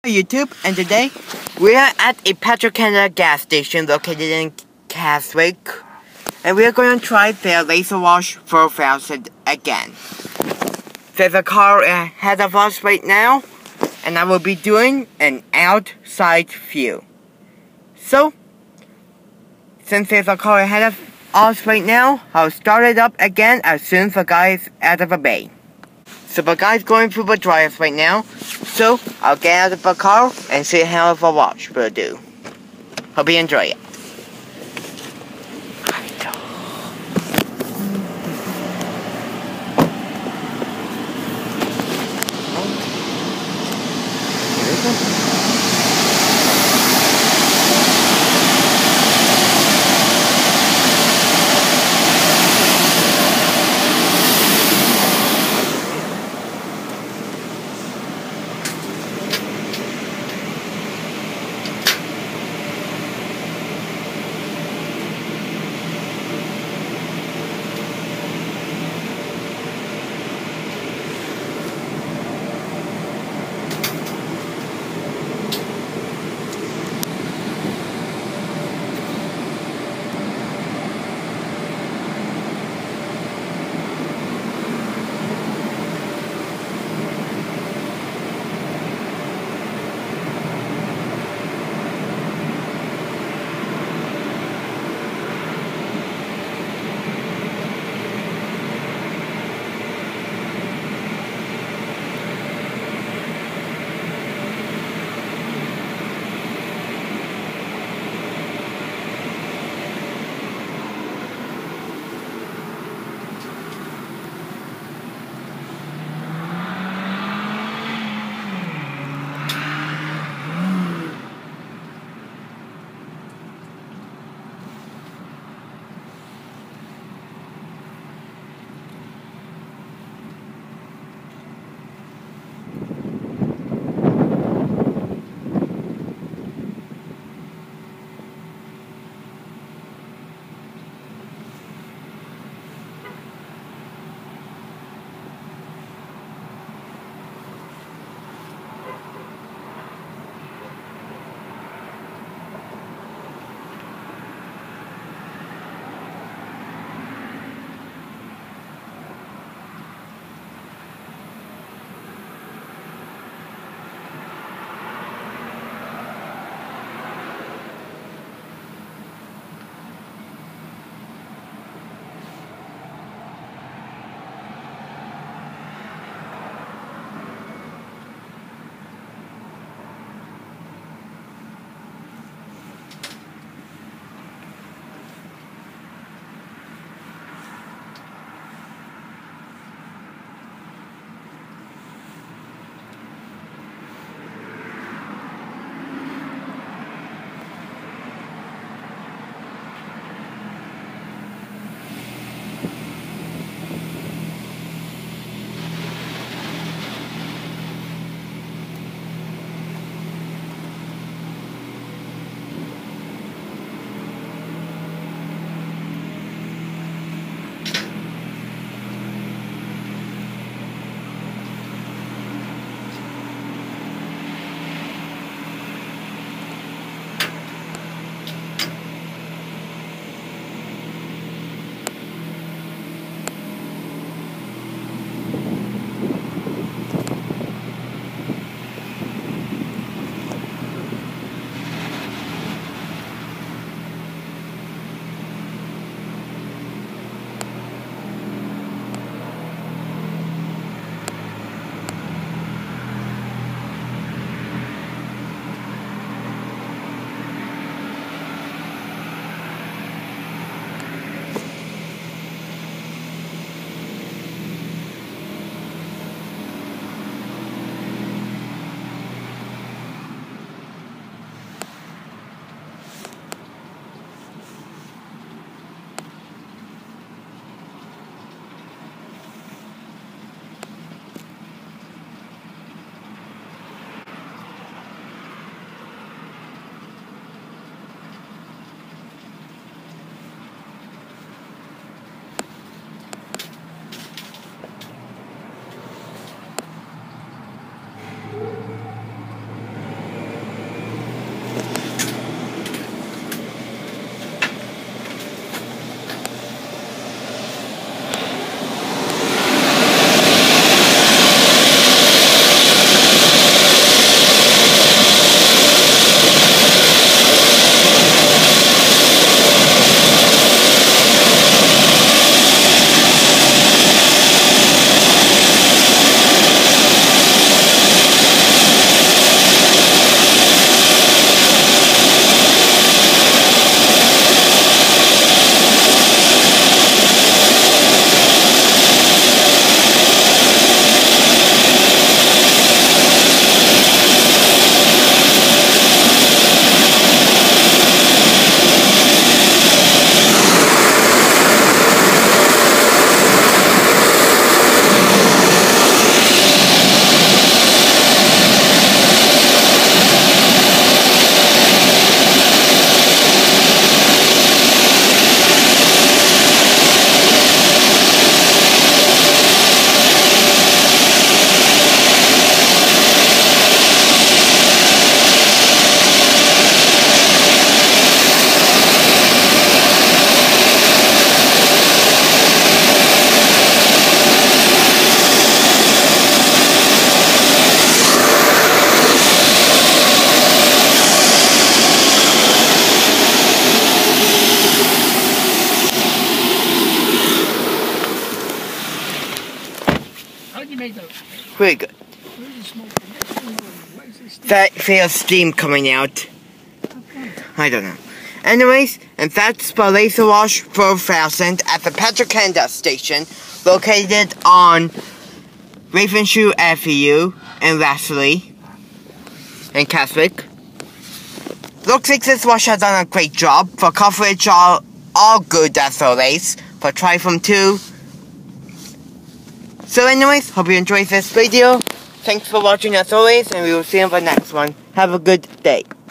YouTube, and today we are at a Petro gas station located in Keswick, and we are going to try their LaserWash 4000 again. There's a car ahead of us right now, and I will be doing an outside view. So, since there's a car ahead of us right now, I'll start it up again as soon as the guy is out of the bay. So the guy's going through the dryers right now, so I'll get out of the car and see how the wash will do. Hope you enjoy it. pretty good. That feels steam coming out. I don't know. Anyways, and that's for LaserWash 4000 at the Petro Canada station located on Ravenshoe FEU in Leslie in Keswick. Looks like this wash has done a great job. For coverage, all good as always. For try from 2. So anyways, hope you enjoyed this video. Thanks for watching as always, and we will see you in the next one. Have a good day.